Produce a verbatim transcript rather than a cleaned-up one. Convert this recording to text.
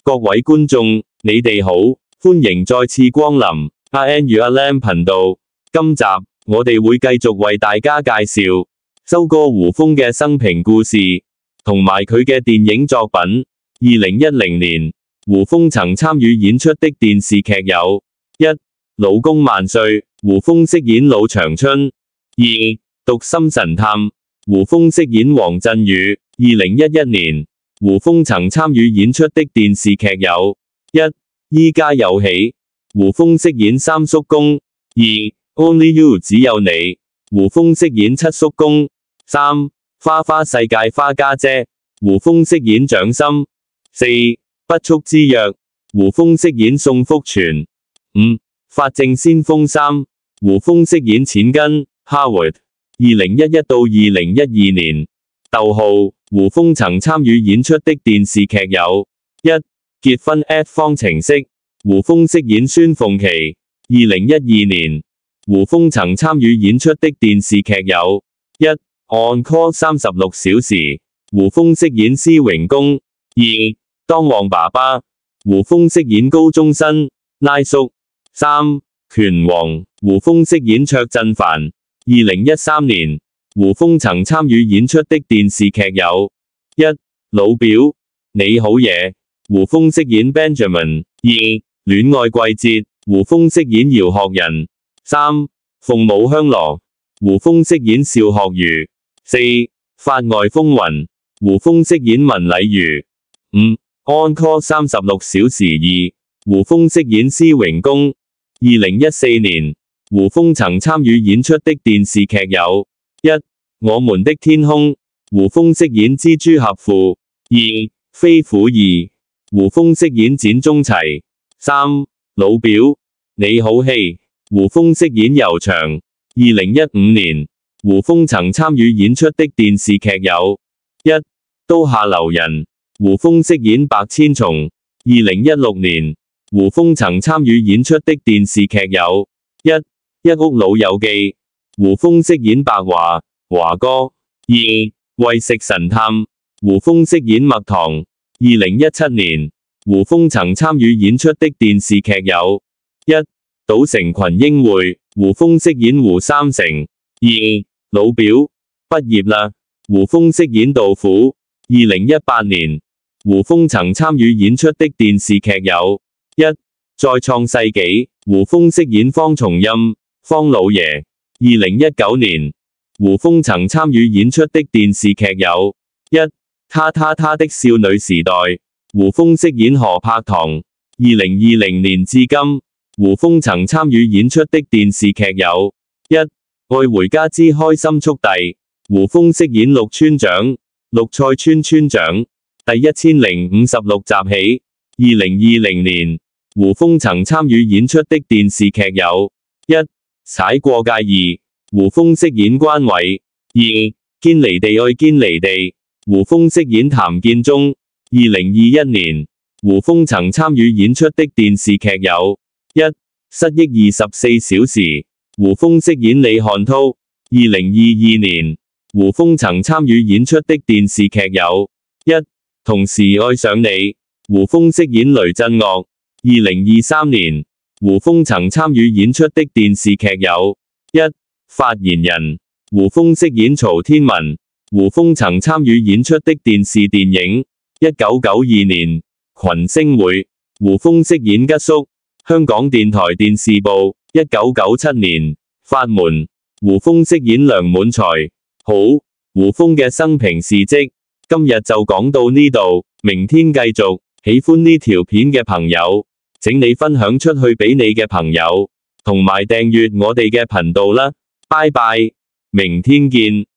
各位觀眾，你哋好，歡迎再次光臨阿 N 與阿 Lam 頻道。今集我哋會繼續為大家介紹周哥胡楓嘅生平故事，同埋佢嘅電影作品。二零一零年，胡楓曾參與演出的電視劇有：一、老公萬歲，胡楓飾演老長春；二、讀心神探，胡楓飾演黃振宇。二零一一年，胡楓曾參與演出的電視劇有：一、依家有喜，胡楓飾演三叔公；二、Only You 只有你，胡楓飾演七叔公；三、花花世界花家姐，胡楓飾演掌心；四、不速之約，胡楓飾演宋福全；五、法證先鋒三，胡楓飾演錢根 Howard。二零一一到二零一二年，逗號，胡楓曾參與演出的電視劇有：一、結婚 at 方程式，胡楓飾演孫鳳琪。二零一二年，胡楓曾參與演出的電視劇有：一、On Call 三十六小時，胡楓飾演施榮公；二、當旺爸爸，胡楓飾演高中生拉叔；三、拳王，胡楓飾演卓振凡。二零一三年，胡楓曾參與演出的電視劇有：一、老表，你好嘢，胡楓飾演 Benjamin；二、戀愛季節，胡楓飾演姚學仁；三、鳳舞香羅，胡楓飾演邵學瑜；四、法外風雲，胡楓飾演文禮如；五、On Call 三十六小時二，胡楓飾演施榮公。二零一四年，胡楓曾參與演出的電視劇有：一、我們的天空，胡楓飾演蜘蛛俠父；二、飛虎二，胡楓飾演展中齊；三、老表，你好戲，胡楓飾演悠長。二零一五年，胡楓曾參與演出的電視劇有：一、刀下留人，胡楓飾演白千松。二零一六年，胡楓曾參與演出的電視劇有：一、一屋老友記，胡楓飾演白華華哥；二、為食神探，胡楓飾演麥堂。二零一七年，胡楓曾參與演出的電視劇有：一、賭城群英會，胡楓飾演胡三成；二、老表畢業啦，胡楓飾演杜甫。二零一八年，胡楓曾參與演出的電視劇有：一、再創世紀，胡楓飾演方松蔭方老爺。二零一九年，胡楓曾參與演出的電視劇有：一、他他他的少女時代，胡楓飾演何柏堂。二零二零年至今，胡楓曾參與演出的電視劇有：一、愛回家之開心速遞，胡楓飾演陸村長陸菜村村長。第一千零五十六集起。二零二零年，胡楓曾參與演出的電視劇有：一、踩過界二，胡楓飾演關偉；二、堅離地愛堅離地，胡楓飾演譚建宗。二零二一年，胡楓曾參與演出的電視劇有：一、失憶二十四小時，胡楓飾演李漢濤。二零二二年，胡楓曾參與演出的電視劇有：一、同時愛上你，胡楓飾演雷震岳。二零二三年，胡楓曾參與演出的電視劇有：一、發言人，胡楓飾演曹天文。胡楓曾參與演出的電視電影：一九九二年群星會，胡楓飾演吉叔。香港電台電視部。一九九七年法門，胡楓飾演梁滿才。好，胡楓嘅生平事蹟，今日就講到呢度，明天繼續。喜歡呢條片嘅朋友，請你分享出去俾你嘅朋友，同埋訂閱我哋嘅頻道啦。拜拜，明天見。